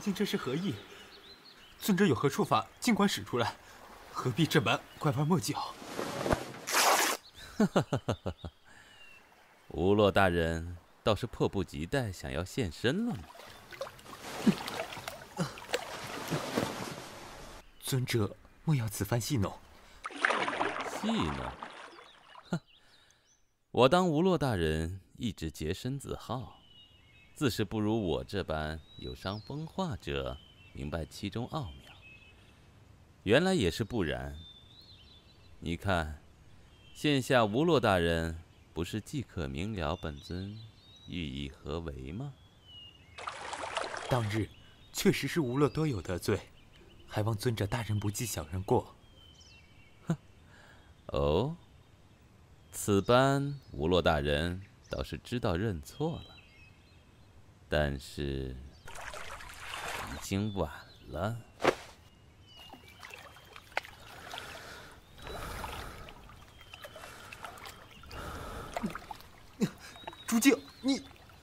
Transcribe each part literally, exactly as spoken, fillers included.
竟这是何意？尊者有何处法，尽管使出来，何必这般拐弯抹角？ 哈哈哈哈哈！吴洛大人倒是迫不及待想要现身了吗？ 尊者莫要此番戏弄。 戏弄？哼！我当吴洛大人一直洁身自好，自是不如我这般有伤风化者明白其中奥妙。原来也是不然。你看，现下吴洛大人不是即可明了本尊寓意何为吗？ 当日确实是吴洛多有得罪，还望尊者大人不计小人过。 哼，哦，此般吴洛大人倒是知道认错了，但是已经晚了。 朱静，你……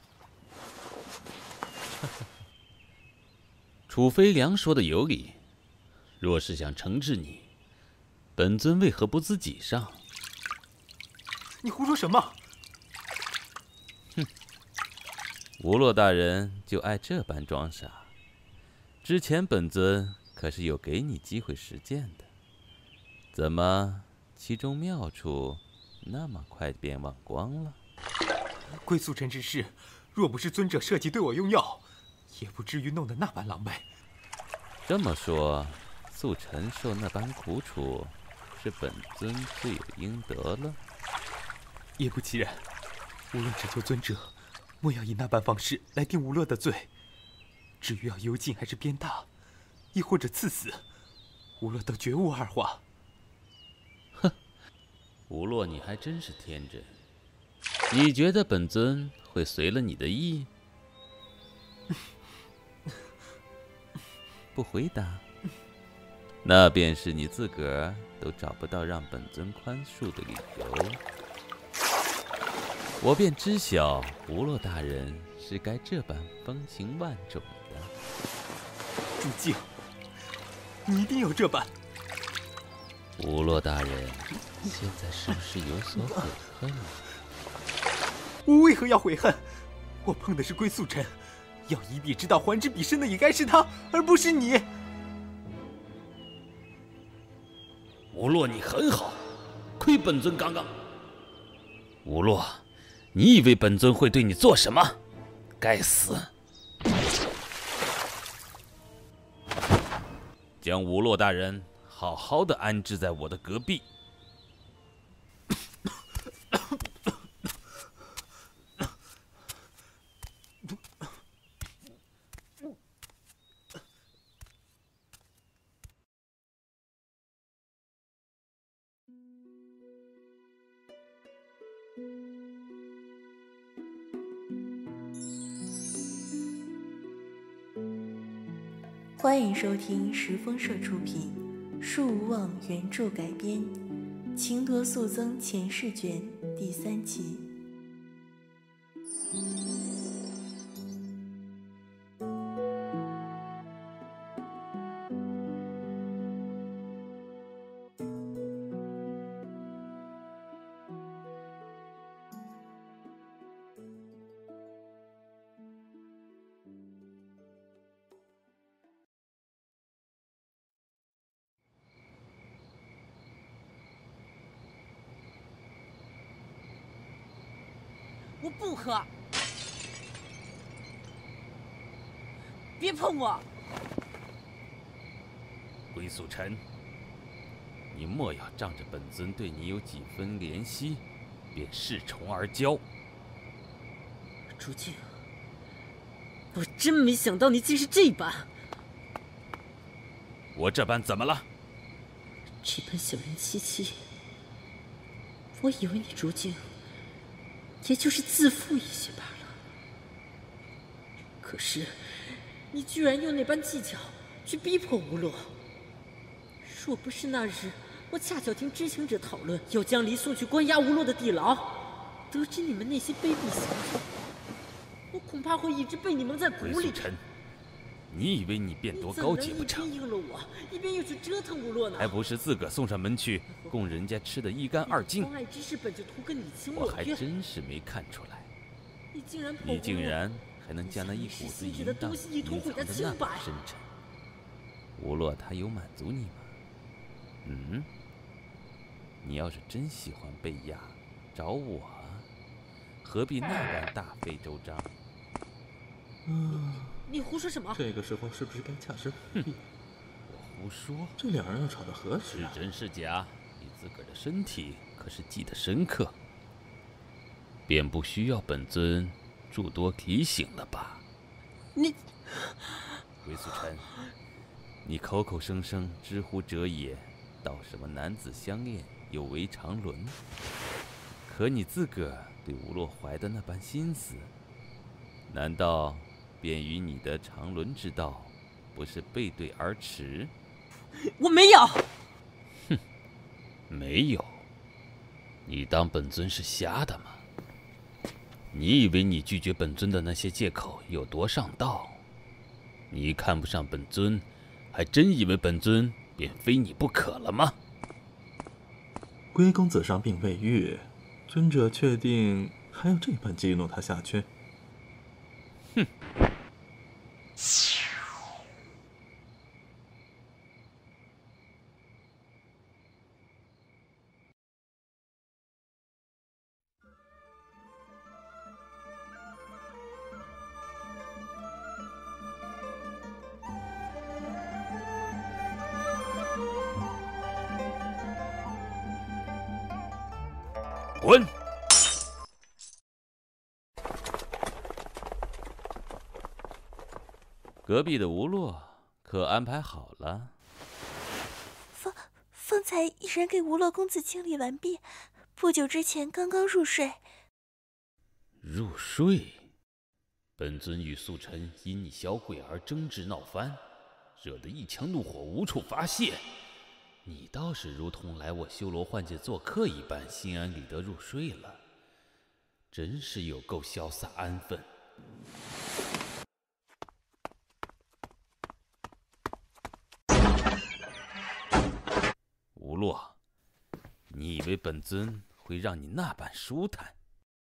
楚飞良说的有理，若是想惩治你，本尊为何不自己上？ 你胡说什么？ 哼，吴洛大人就爱这般装傻。之前本尊可是有给你机会实践的，怎么其中妙处那么快便忘光了？ 归宿尘之事，若不是尊者设计对我用药，也不至于弄得那般狼狈。 这么说，素尘受那般苦楚，是本尊罪有应得了。 也不其然，无论只求尊者，莫要以那般方式来定吴洛的罪。至于要幽禁还是鞭打，亦或者赐死，吴洛都绝无二话。 哼，吴洛你还真是天真。你觉得本尊会随了你的意？不回答，那便是你自个儿都找不到让本尊宽恕的理由。我便知晓吴洛大人是该这般风情万种的。 朱静，你一定有这般。 吴洛大人现在是不是有所悔恨呢？ 我为何要悔恨？我碰的是归宿尘，要以彼之道还之彼身的也该是他，而不是你。 吴洛，你很好，亏本尊刚刚。吴洛，你以为本尊会对你做什么？该死！将吴洛大人好好的安置在我的隔壁。 欢迎收听十风社出品，树无望原著改编，《情夺速增前世卷》第三集。 我不喝，别碰我！ 归宿尘，你莫要仗着本尊对你有几分怜惜，便恃宠而骄。 朱静，我真没想到你竟是这般。 我这般怎么了？ 这般小人戚戚，我以为你朱静也就是自负一些罢了。可是，你居然用那般技巧去逼迫吴洛。若不是那日我恰巧听知情者讨论要将离送去关押吴洛的地牢，得知你们那些卑鄙行径，我恐怕会一直被你蒙在鼓里。 陈， 你以为你变多高级不成？ 一边应了我，一边又去折腾无洛呢？ 还不是自个送上门去，供人家吃得一干二净。 妨碍之事本就图个你情我我愿。 还真是没看出来， 你竟然你竟然还能将那一股子淫荡隐藏得那么深沉。无洛他有满足你吗？嗯？你要是真喜欢贝亚，找我，何必那般大费周章？ 嗯， 你胡说什么？ 这个时候是不是该恰身回避？ 我胡说。 这两人要吵得何时啊？ 是真是假，你自个儿的身体可是记得深刻，便不需要本尊诸多提醒了吧？ 你， 归宿尘，你口口声声知乎者也，道什么男子相恋有违常伦，可你自个儿对吴洛怀的那般心思，难道便与你的常伦之道不是背对而驰？ 我没有。 哼，没有？你当本尊是瞎的吗？你以为你拒绝本尊的那些借口有多上道？你看不上本尊，还真以为本尊便非你不可了吗？ 龟公子伤病未愈，尊者确定还要这般激怒他下去？ 哼！滚！隔壁的吴洛可安排好了？ 方方才一人给吴洛公子清理完毕，不久之前刚刚入睡。 入睡？本尊与素尘因你小鬼而争执闹翻，惹得一腔怒火无处发泄。你倒是如同来我修罗幻界做客一般，心安理得入睡了，真是有够潇洒安分。吴洛，你以为本尊会让你那般舒坦？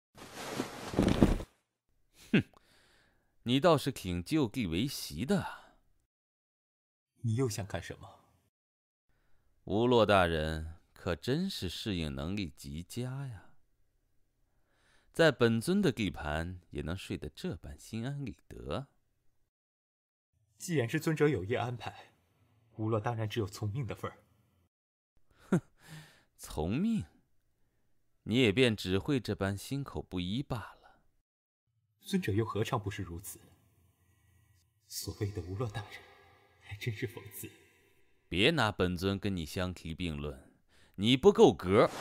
哼，你倒是挺就地为席的。 你又想干什么？ 吴洛大人可真是适应能力极佳呀，在本尊的地盘也能睡得这般心安理得。 既然是尊者有意安排，吴洛当然只有从命的份儿。 哼，从命？你也便只会这般心口不一罢了。 尊者又何尝不是如此？所谓的吴洛大人，还真是讽刺。 别拿本尊跟你相提并论，你不够格。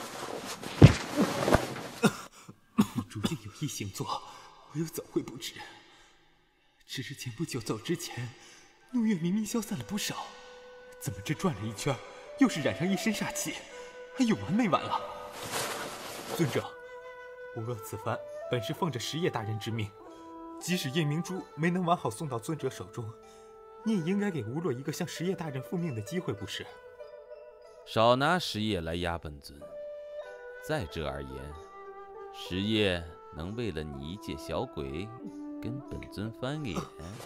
你注定有意行作，我又怎会不知？只是前不久走之前，怒月明明消散了不少，怎么这转了一圈，又是染上一身煞气？还有完没完了？尊者，吴洛此番本是奉着石业大人之命，即使夜明珠没能完好送到尊者手中，你也应该给吴洛一个向石业大人复命的机会，不是？ 少拿石业来压本尊。再者而言，石业能为了你一介小鬼跟本尊翻脸？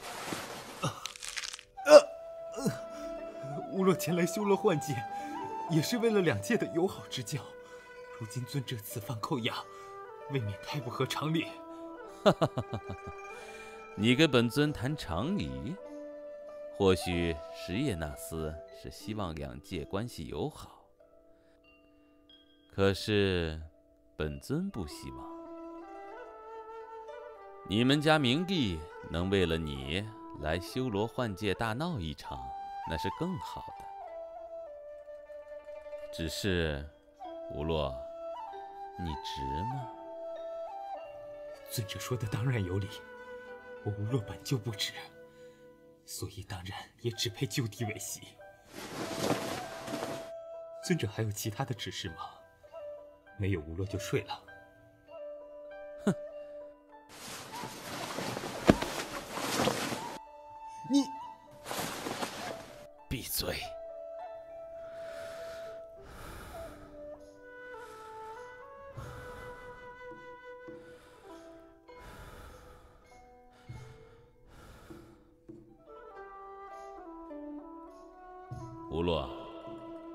吴洛前来修罗幻界，也是为了两界的友好之交。如今尊者此番扣押，未免太不合常理。 哈哈哈哈哈！你跟本尊谈常理？或许石业那厮是希望两界关系友好，可是本尊不希望。你们家明帝能为了你来修罗幻界大闹一场，那是更好的。只是，吴洛，你值吗？ 尊者说的当然有理，我吴洛本就不值。所以当然也只配就地为席。尊者还有其他的指示吗？没有吴洛就睡了。 哼！ 你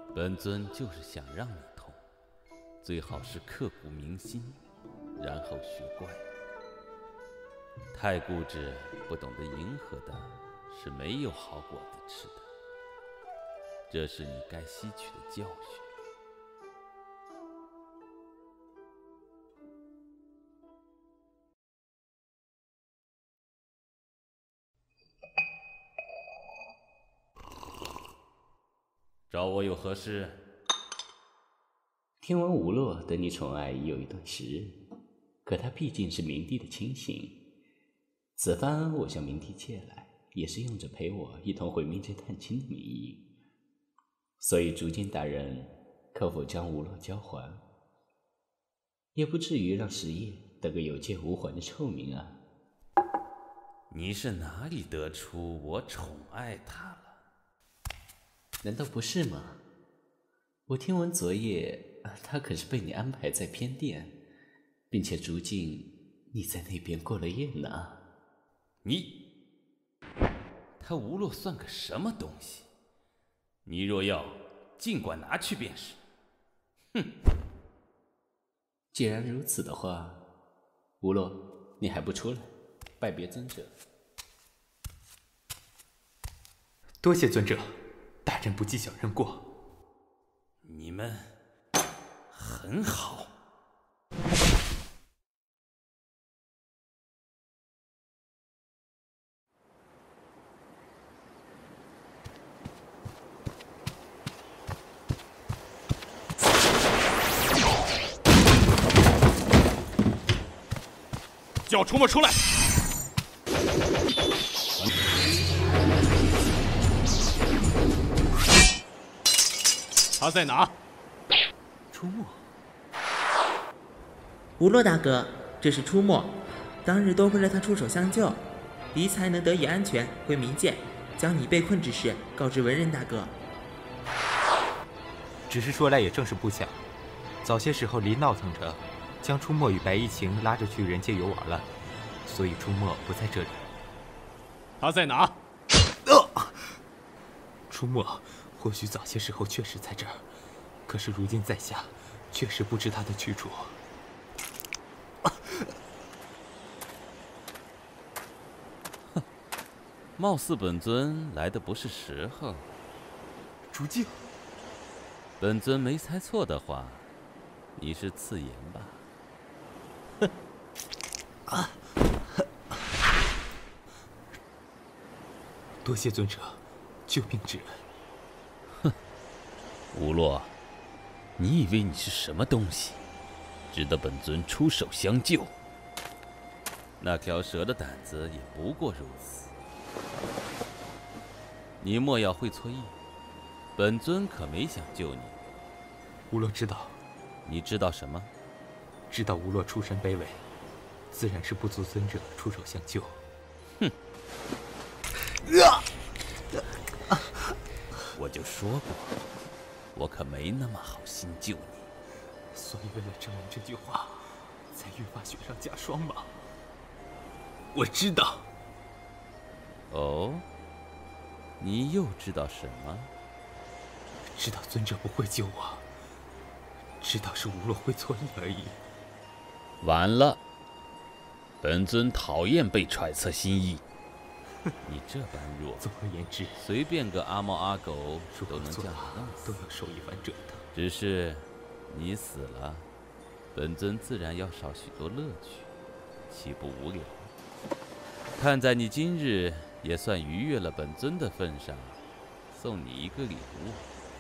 本尊就是想让你痛，最好是刻骨铭心，然后学乖。太固执、不懂得迎合的，是没有好果子吃的。这是你该吸取的教训。找我有何事？ 听闻吴洛得你宠爱已有一段时日，可他毕竟是明帝的亲信，此番我向明帝借来，也是用着陪我一同回明之探亲的名义。所以竹剑大人可否将吴洛交还，也不至于让石业得个有借无还的臭名啊。 你是哪里得出我宠爱他了？ 难道不是吗？我听闻昨夜他可是被你安排在偏殿，并且竹径你在那边过了夜呢。 你，他吴洛算个什么东西？你若要，尽管拿去便是。哼！ 既然如此的话，吴洛，你还不出来拜别尊者？ 多谢尊者，大人不计小人过。 你们很好。 叫出没出来！他在哪？ 出没。 吴洛大哥，这是出没。当日多亏了他出手相救，黎才能得以安全回冥界，将你被困之事告知文人大哥。 只是说来也正是不巧，早些时候黎闹腾着，将出没与白衣晴拉着去人界游玩了，所以出没不在这里。 他在哪？ 呃、出没或许早些时候确实在这儿，可是如今在下确实不知他的去处。 哼，貌似本尊来的不是时候。 竹径， 本尊没猜错的话，你是次言吧？哼！ 啊！多谢尊者救命之恩。 哼，吴洛，你以为你是什么东西，值得本尊出手相救？那条蛇的胆子也不过如此。你莫要会错意，本尊可没想救你。 吴洛知道。 你知道什么？ 知道吴洛出身卑微，自然是不足尊者出手相救。 哼！我就说过，我可没那么好心救你。 所以为了证明这句话，才愈发雪上加霜吗？我知道。 哦，你又知道什么？ 知道尊者不会救我，知道是吴洛会错意而已。 完了，本尊讨厌被揣测心意。你这般弱， 总而言之， 随便个阿猫阿狗都能将你弄死，都要受一番折腾。 只是你死了，本尊自然要少许多乐趣，岂不无聊？看在你今日也算逾越了本尊的份上，送你一个礼物。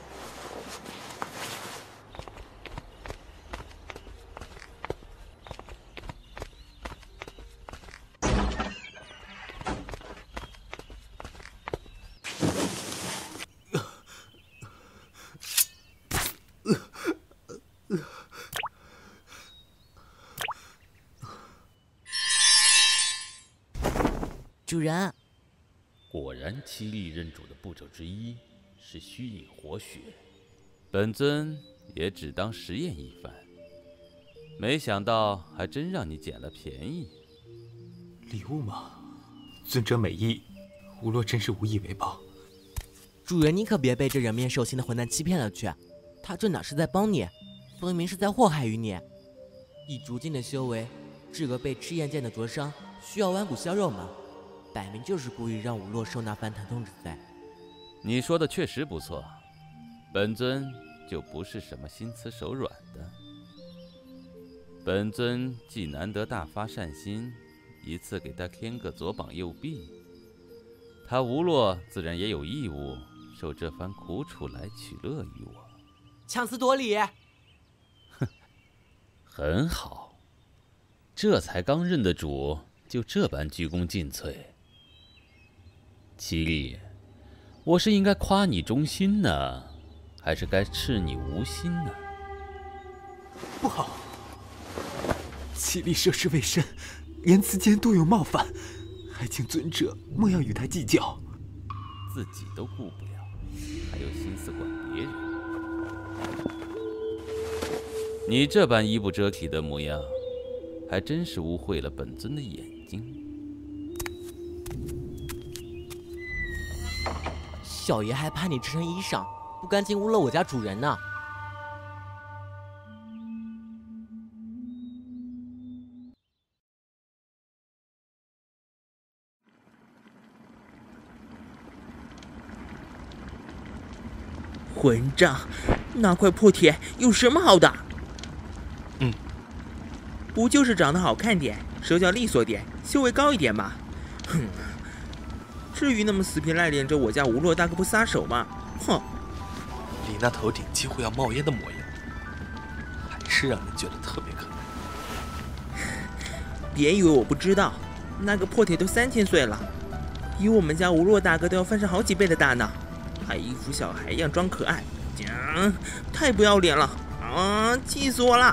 主人， 果然七力认主的步骤之一是虚引活血，本尊也只当实验一番，没想到还真让你捡了便宜。 礼物吗？尊者美意，吴洛真是无以为报。 主人，你可别被这人面兽心的混蛋欺骗了去，他这哪是在帮你，分明是在祸害于你。以竹镜的修为，治个被赤焰剑的灼伤，需要弯骨削肉吗？摆明就是故意让武洛受那番疼痛之灾。 你说的确实不错，本尊就不是什么心慈手软的。本尊既难得大发善心，一次给他添个左膀右臂，他吴洛自然也有义务受这番苦楚来取乐于我。 强词夺理。 哼，很好，这才刚认的主，就这般鞠躬尽瘁。七力，我是应该夸你忠心呢，还是该斥你无心呢？ 不好！七力涉世未深，言辞间多有冒犯，还请尊者莫要与他计较。 自己都顾不了，还有心思管别人？你这般衣不遮体的模样，还真是污秽了本尊的眼睛。 小爷还怕你这身衣裳不干净污了我家主人呢。 混账！那块破铁有什么好的？ 嗯， 不就是长得好看点，手脚利索点，修为高一点嘛？哼，至于那么死皮赖脸着我家吴洛大哥不撒手吗？哼！ 你那头顶几乎要冒烟的模样，还是让人觉得特别可爱。 别以为我不知道，那个破铁都三千岁了，比我们家吴洛大哥都要翻上好几倍的大呢。还一副小孩一样装可爱，讲太不要脸了啊！气死我了！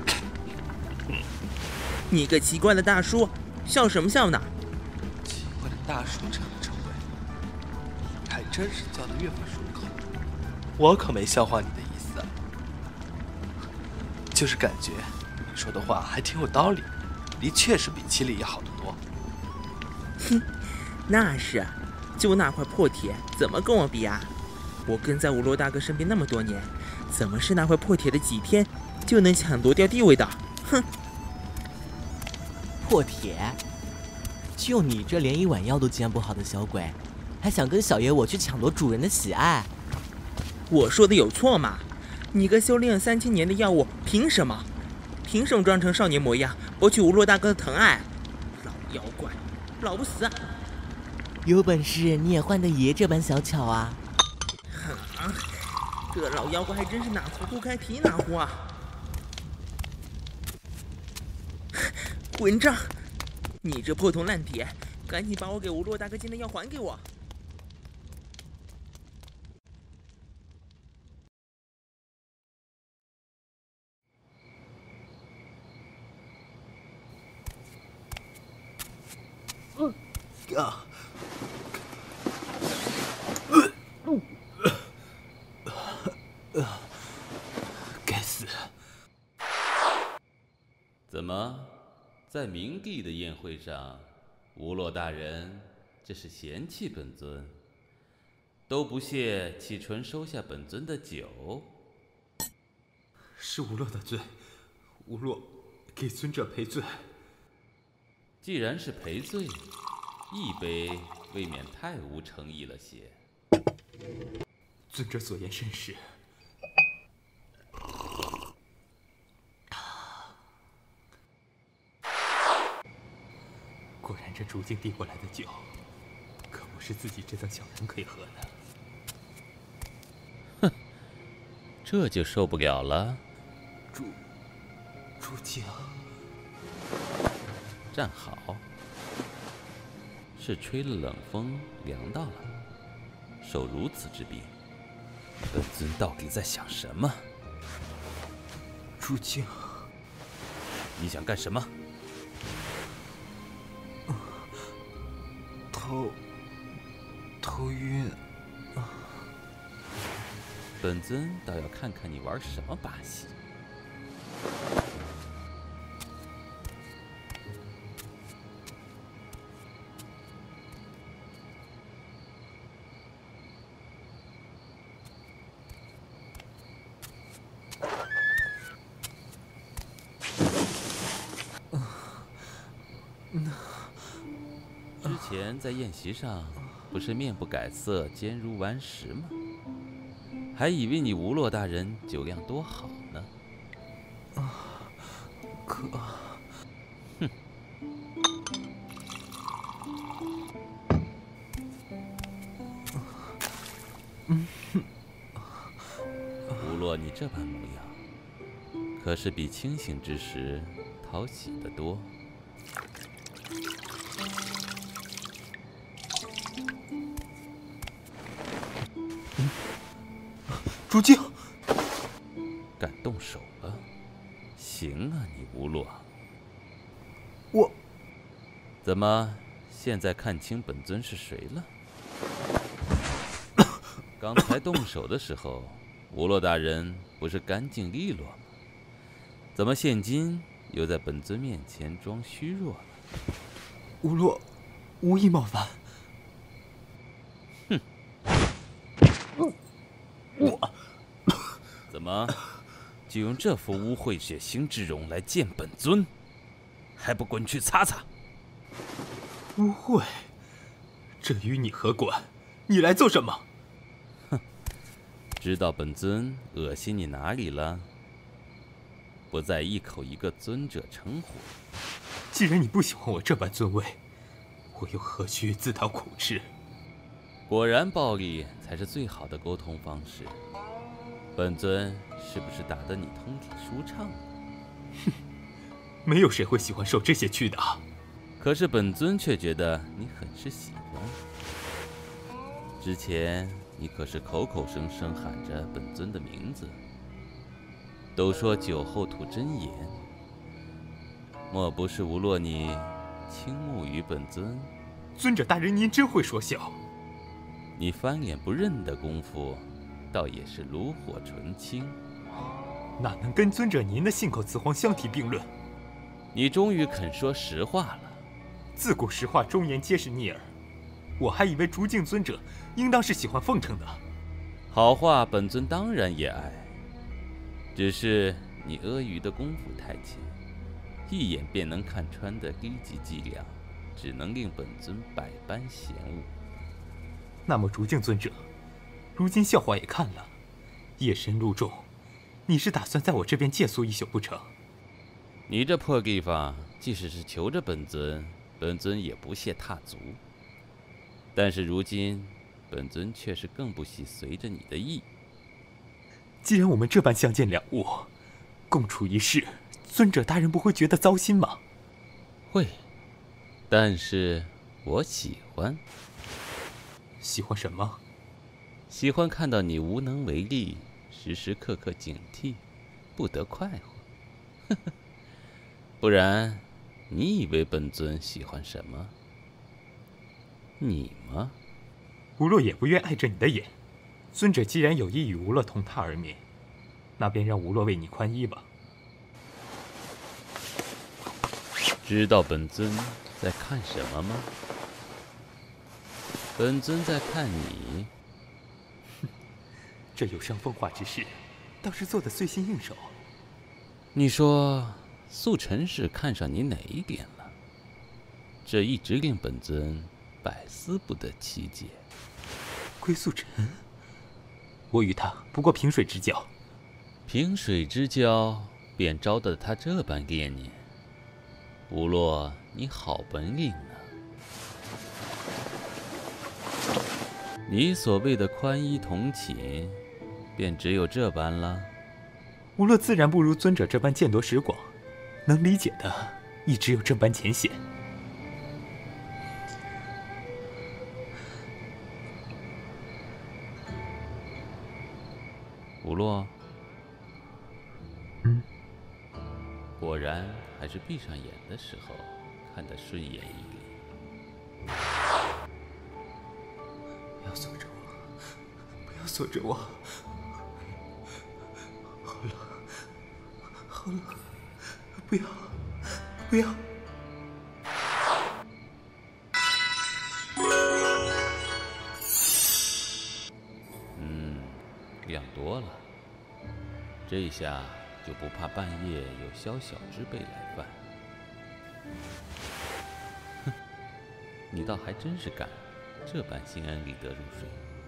你个奇怪的大叔，笑什么笑呢？ 奇怪的大叔这样的称谓，你还真是叫得越发顺口。我可没笑话你的意思，就是感觉你说的话还挺有道理，的确是比七力要好得多。 哼，那是。就那块破铁，怎么跟我比啊？我跟在吴洛大哥身边那么多年，怎么是那块破铁的几天就能抢夺掉地位的？哼！ 破铁？就你这连一碗药都煎不好的小鬼，还想跟小爷我去抢夺主人的喜爱？ 我说的有错吗？你个修炼了三千年的药物，凭什么？凭什么装成少年模样，博取吴洛大哥的疼爱？老妖怪，老不死！ 有本事你也换得爷这般小巧啊！ 啊，这老妖怪还真是哪壶不开提哪壶啊！混账！你这破铜烂铁，赶紧把我给吴洛大哥进的药还给我！ 嗯啊！该死！ 怎么，在明帝的宴会上，吴洛大人这是嫌弃本尊，都不屑启唇收下本尊的酒？ 是吴洛的罪，吴洛给尊者赔罪。 既然是赔罪，一杯未免太无诚意了些。 尊者所言甚是。果然，这竹镜递过来的酒，可不是自己这等小人可以喝的。 哼，这就受不了了。 竹竹镜， 站好。是吹了冷风凉到了，受如此之病，本尊到底在想什么？ 竹镜， 你想干什么？ 头头晕。 本尊倒要看看你玩什么把戏。 前在宴席上不是面不改色、坚如顽石吗？还以为你吴洛大人酒量多好呢。 啊，可…… 哼！ 嗯哼， 吴洛，你这般模样，可是比清醒之时讨喜得多。 嗯，朱静， 敢动手了？行啊，你吴洛。 我怎么现在看清本尊是谁了？刚才动手的时候，吴洛大人不是干净利落吗？怎么现今又在本尊面前装虚弱了？ 吴洛，无意冒犯。 哼！ 我怎么就用这副污秽血腥之容来见本尊？还不滚去擦擦！ 污秽？这与你何关？你来做什么？ 哼！知道本尊恶心你哪里了？不再一口一个尊者称呼。 既然你不喜欢我这般尊位，我又何须自讨苦吃？ 果然，暴力才是最好的沟通方式。本尊是不是打得你通体舒畅了？ 哼，没有谁会喜欢受这些屈打。 可是本尊却觉得你很是喜欢。之前你可是口口声声喊着本尊的名字。都说酒后吐真言，莫不是吴洛你倾慕于本尊？ 尊者大人，您真会说笑。 你翻脸不认的功夫，倒也是炉火纯青。 哪能跟尊者您的信口雌黄相提并论？ 你终于肯说实话了。 自古实话忠言皆是逆耳，我还以为竹镜尊者应当是喜欢奉承的。 好话本尊当然也爱。只是你阿谀的功夫太浅，一眼便能看穿的低级伎俩，只能令本尊百般嫌恶。 那么竹镜尊者，如今笑话也看了，夜深路重，你是打算在我这边借宿一宿不成？ 你这破地方，即使是求着本尊，本尊也不屑踏足。但是如今，本尊却是更不惜随着你的意。 既然我们这般相见两误，共处一室，尊者大人不会觉得糟心吗？ 会，但是我喜欢。 喜欢什么？ 喜欢看到你无能为力，时时刻刻警惕，不得快活。不然，你以为本尊喜欢什么？你吗？ 吴洛也不愿碍着你的眼。尊者既然有意与吴洛同榻而眠，那便让吴洛为你宽衣吧。 知道本尊在看什么吗？本尊在看你。 哼，这有伤风化之事，倒是做得随心应手。 你说素尘是看上你哪一点了？这一直令本尊百思不得其解。 归素尘？我与他不过萍水之交， 萍水之交便招得他这般惦念。吴洛，你好本领呢！你所谓的宽衣同寝，便只有这般了。 吴洛自然不如尊者这般见多识广，能理解的亦只有这般浅显。 吴洛， 嗯， 果然还是闭上眼的时候看得顺眼一点。 不要锁着我，不要锁着我，好冷，好冷，不要，不要。 量多了，这下就不怕半夜有宵小之辈来犯。哼， 你倒还真是敢这般心安理得入睡。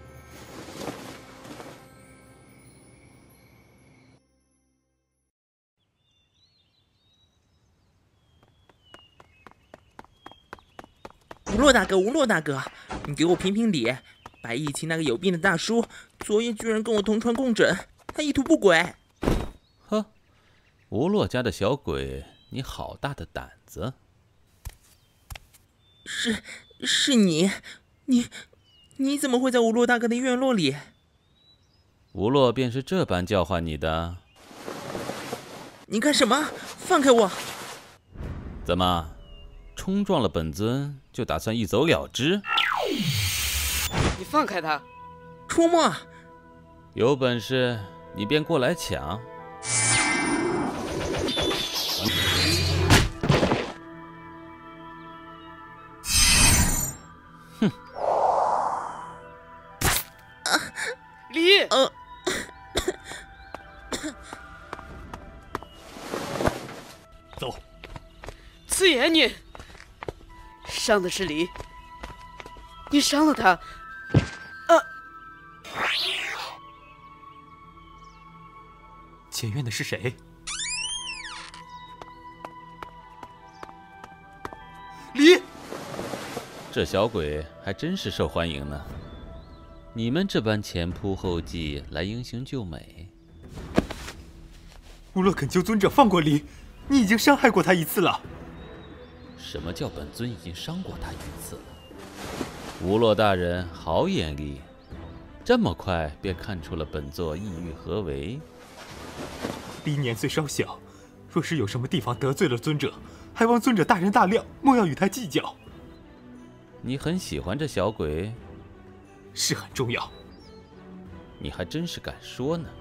吴洛大哥，吴洛大哥，你给我评评理！白义清那个有病的大叔，昨夜居然跟我同床共枕，他意图不轨。 呵，吴洛家的小鬼，你好大的胆子！ 是，是你，你，你怎么会在吴洛大哥的院落里？ 吴洛便是这般叫唤你的。 你干什么？放开我！ 怎么，冲撞了本尊就打算一走了之？ 你放开他！ 出没！ 有本事你便过来抢！哼！ 啊，李！ 呃， 走！ 刺眼你！伤的是李，你伤了他。 前院的是谁？ 李， 这小鬼还真是受欢迎呢。你们这般前仆后继来英雄救美。 吴洛恳求尊者放过李，你已经伤害过他一次了。 什么叫本尊已经伤过他一次了？吴洛大人好眼力，这么快便看出了本座意欲何为。 李年岁稍小，若是有什么地方得罪了尊者，还望尊者大人大量，莫要与他计较。 你很喜欢这小鬼？ 是很重要。 你还真是敢说呢。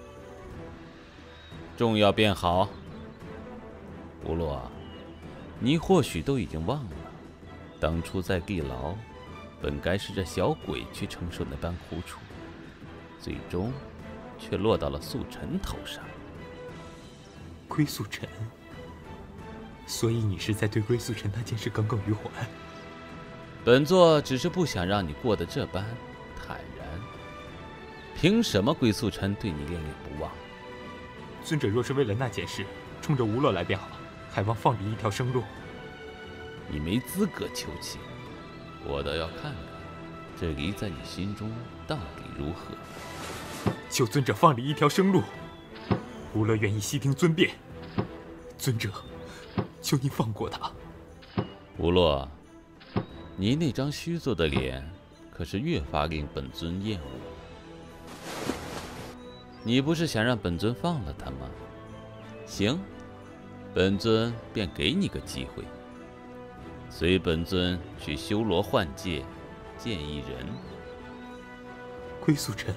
重要便好。吴洛，你或许都已经忘了，当初在地牢，本该是这小鬼去承受那般苦楚，最终却落到了素尘头上。 归素尘，所以你是在对归素尘那件事耿耿于怀？ 本座只是不想让你过得这般坦然。凭什么归素尘对你恋恋不忘？ 尊者若是为了那件事冲着吴洛来便好，还望放李一条生路。 你没资格求情，我倒要看看这离在你心中到底如何。 求尊者放李一条生路。吴洛愿意悉听尊便，尊者，求您放过他。 吴洛，你那张虚作的脸，可是越发令本尊厌恶。你不是想让本尊放了他吗？行，本尊便给你个机会，随本尊去修罗幻界见一人。 归素尘。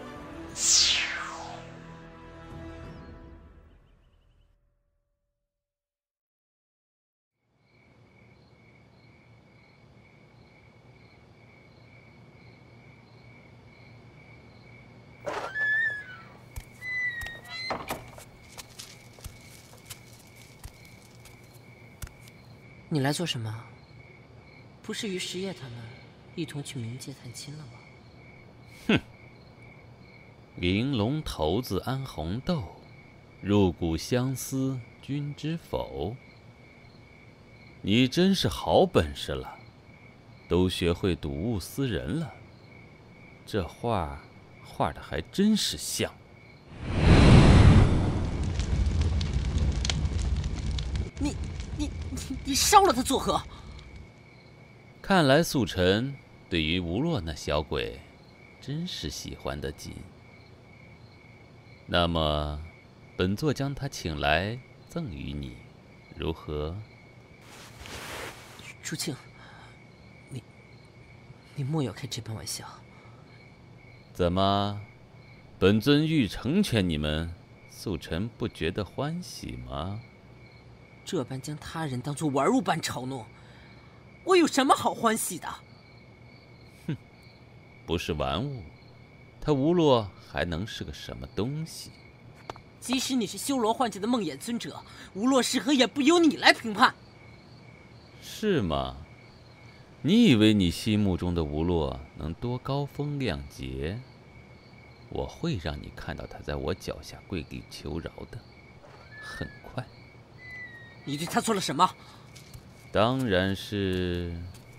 你来做什么？不是与石叶他们一同去冥界探亲了吗？ 哼！玲珑头子安红豆，入骨相思，君知否？你真是好本事了，都学会睹物思人了。这画画的还真是像。 你你你你烧了他作何？ 看来素尘对于吴洛那小鬼，真是喜欢得紧。那么，本座将他请来赠与你，如何？ 朱庆，你你莫要开这般玩笑。 怎么，本尊欲成全你们，素尘不觉得欢喜吗？ 这般将他人当作玩物般嘲弄，我有什么好欢喜的？ 哼，不是玩物，他吴洛还能是个什么东西？ 即使你是修罗幻界的梦魇尊者，吴洛是何也不由你来评判。 是吗？ 你以为你心目中的吴洛能多高风亮节？我会让你看到他在我脚下跪地求饶的，很快。 你对他做了什么？ 当然是……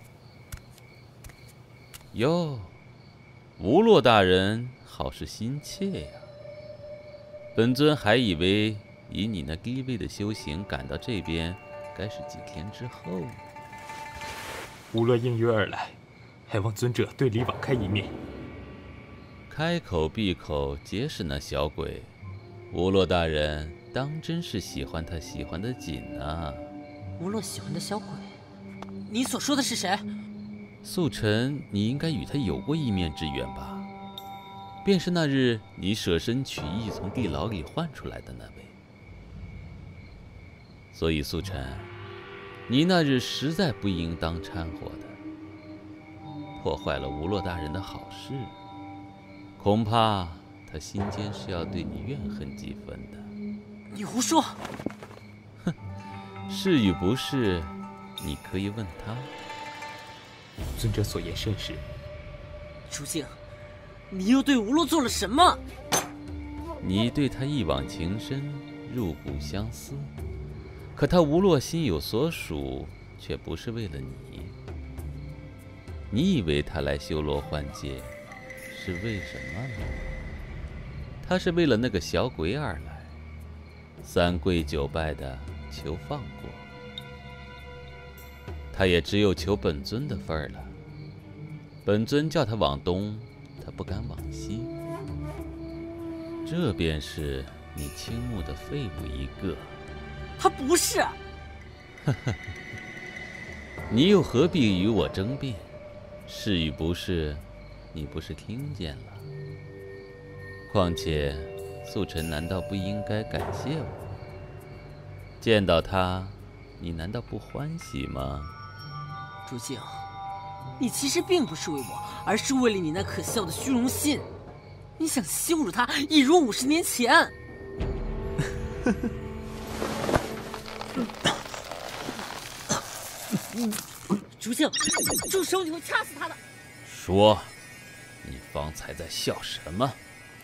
哟，吴洛大人好是心切呀。本尊还以为以你那低微的修行赶到这边，该是几天之后呢。 吴洛应约而来，还望尊者对礼网开一面。 开口闭口皆是那小鬼，吴洛大人当真是喜欢他喜欢得紧啊！ 吴洛喜欢的小鬼，你所说的是谁？ 素晨，你应该与他有过一面之缘吧？便是那日你舍身取义从地牢里换出来的那位。所以素晨，你那日实在不应当掺和的，破坏了吴洛大人的好事。恐怕他心间是要对你怨恨几分的。 你胡说！ 哼，是与不是，你可以问他。 尊者所言甚是。 朱静，你又对吴洛做了什么？ 你对他一往情深，入骨相思，可他吴洛心有所属，却不是为了你。你以为他来修罗换界是为什么呢？他是为了那个小鬼而来，三跪九拜的求放过。他也只有求本尊的份儿了。本尊叫他往东，他不敢往西。这便是你倾慕的废物一个。 他不是。 呵呵，你又何必与我争辩？是与不是，你不是听见了？况且，素晨难道不应该感谢我？见到他，你难道不欢喜吗？ 朱静，你其实并不是为我，而是为了你那可笑的虚荣心。你想羞辱他，一如五十年前。朱静，住手！你会掐死他的。 说，你方才在笑什么？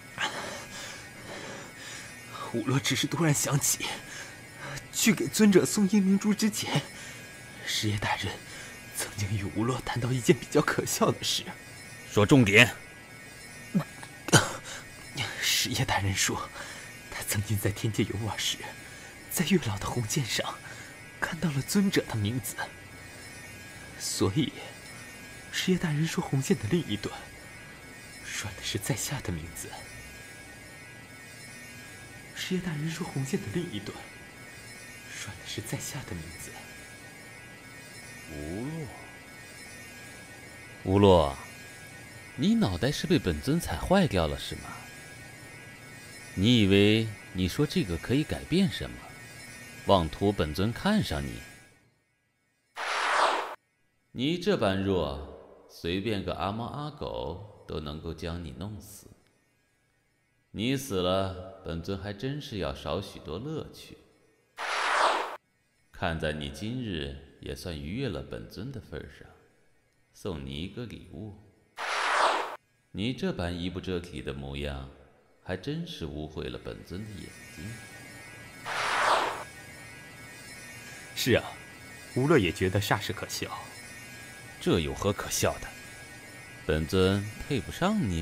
吴洛只是突然想起，去给尊者送阴明珠之前，师爷大人曾经与吴洛谈到一件比较可笑的事。 说重点。 师爷大人说，他曾经在天界游玩时，在月老的红线上看到了尊者的名字，所以师爷大人说红线的另一端拴的是在下的名字。师爷大人说红线的另一端拴的是在下的名字。 吴洛，吴洛，你脑袋是被本尊踩坏掉了是吗？你以为你说这个可以改变什么？妄图本尊看上你？你这般弱，随便个阿猫阿狗都能够将你弄死。你死了，本尊还真是要少许多乐趣。看在你今日也算逾越了本尊的份上，送你一个礼物。你这般衣不遮体的模样，还真是污秽了本尊的眼睛。 是啊，吴洛也觉得煞是可笑。 这有何可笑的？本尊配不上你？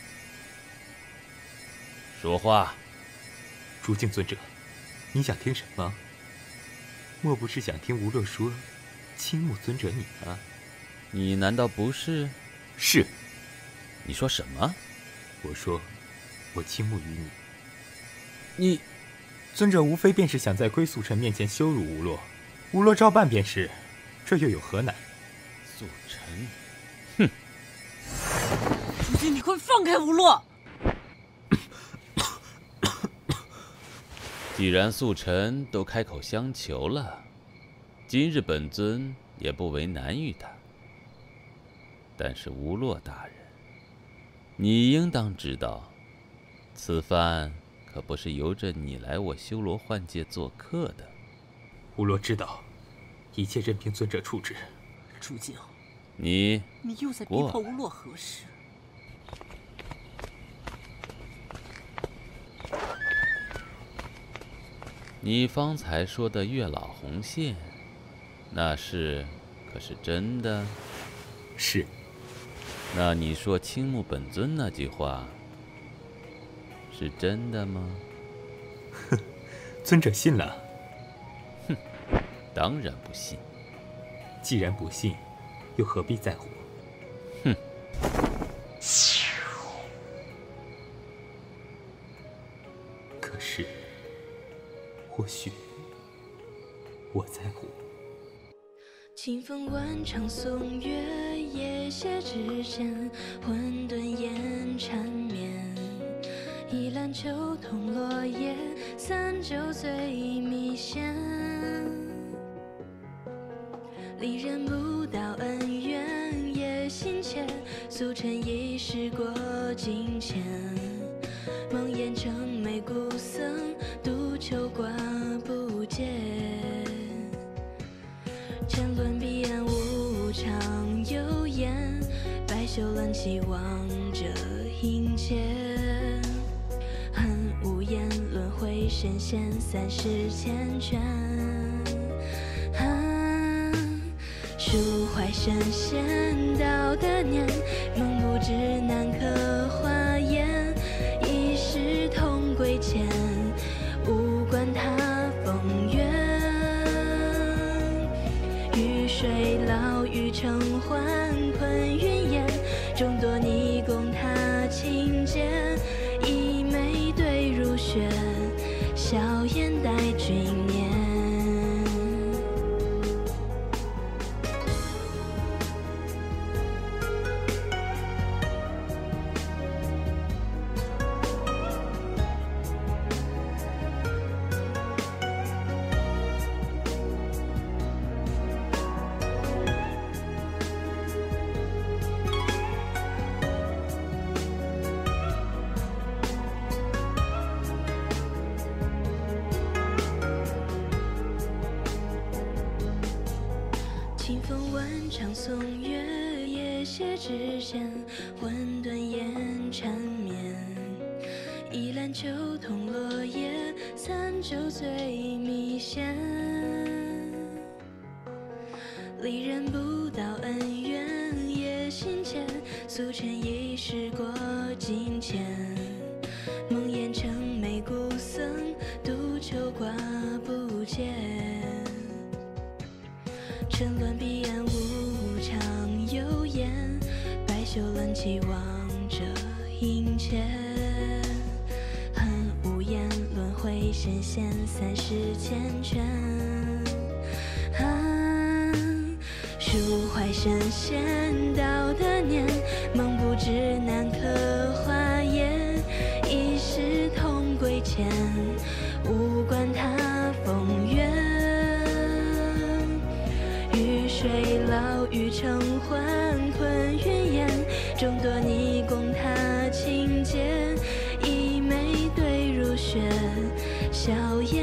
说话。 朱静尊者，你想听什么？莫不是想听吴洛说倾慕尊者你啊？ 你难道不是？ 是。 你说什么？ 我说，我倾慕于你。 你， 尊者无非便是想在归宿臣面前羞辱吴洛，吴洛照办便是，这又有何难？ 素晨，哼！ 朱静，你快放开吴洛！ 既然素晨都开口相求了，今日本尊也不为难于他。但是吴洛大人，你应当知道，此番可不是由着你来我修罗幻界做客的。 吴洛知道，一切任凭尊者处置。 朱静， 你你又在逼过迫无洛何事？ 你方才说的月老红线，那事可是真的？ 是。 那你说青木本尊那句话，是真的吗？ 哼，尊者信了。 哼，当然不信。 既然不信，又何必在乎？ 哼。 可是，或许我在乎。 清风万场送月，夜斜之间，混沌烟缠绵。一篮秋桐落叶，三酒醉迷仙。离人不道恩怨，夜心切，素尘已时过境迁。梦魇成媚孤僧，独求挂不见。沉沦彼岸无常有言，白袖揽起望着阴间。恨无言，轮回神仙，三世缱绻。抒怀神仙道的念，梦不知难可化言。一世同归前，无关他风月。雨水老雨成欢，困云烟。众多逆宫他轻剑，一眉对如雪，笑颜待君念。清风万场送月，夜斜之间，混沌烟缠绵。一篮秋桐落叶，三酒醉迷仙。离人不道恩怨，夜心切，素尘已时过境迁。梦魇成媚孤僧，独求挂不见。沉沦彼岸无常有言，白袖揽起望着阴间。恨无言，轮回神仙，三世缱绻。抒怀神仙道的念，梦不知难可化言。一世同归前，无关他风月。雨水老雨成欢，困云烟。众多逆宫他轻剑，一眉对如雪，笑颜